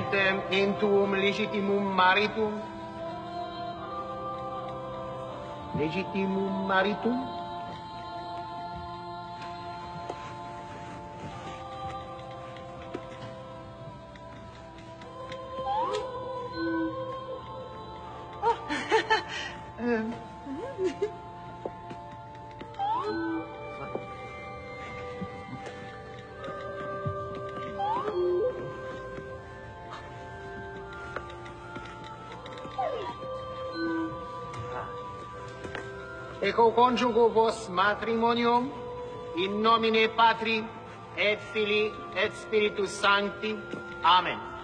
in tuum legitimum maritum. Legitimum maritum. Eco conjugo vos matrimonium in nomine Patri et Filii et Spiritus Sancti. Amen.